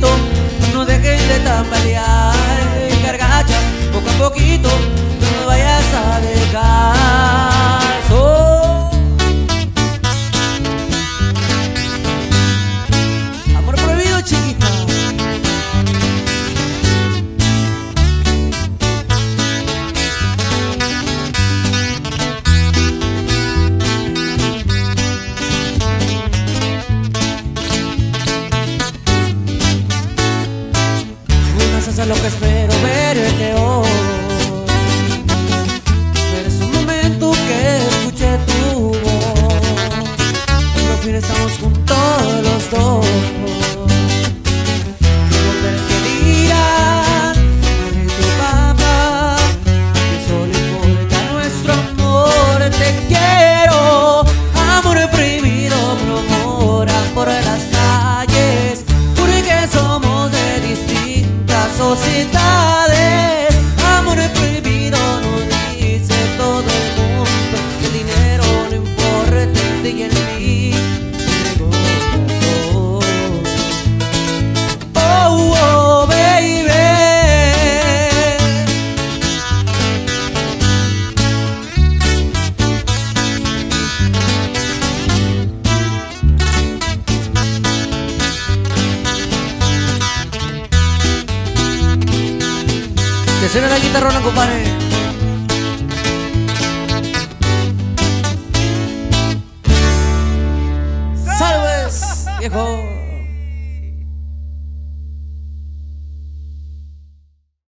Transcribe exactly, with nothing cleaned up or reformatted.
poquito, no dejes de tambalear. Gargacha, poco a poquito, no me vayas a dejar. Oh. Amor prohibido, chiquita. Es lo que espero verte hoy, pero es un momento que escuché tu voz. Por fin estamos juntos los dos. Quiero ver qué dirán mami y tu papá, que solo importa nuestro amor. Te quiero, amor prohibido, promora por las calles, porque somos de distintas sociedades. Amor prohibido nos dice todo el mundo, que el dinero no importa en ti y en mí. Oh, oh, baby. Que suena la guitarrona, compadre. ¡Salves, viejo!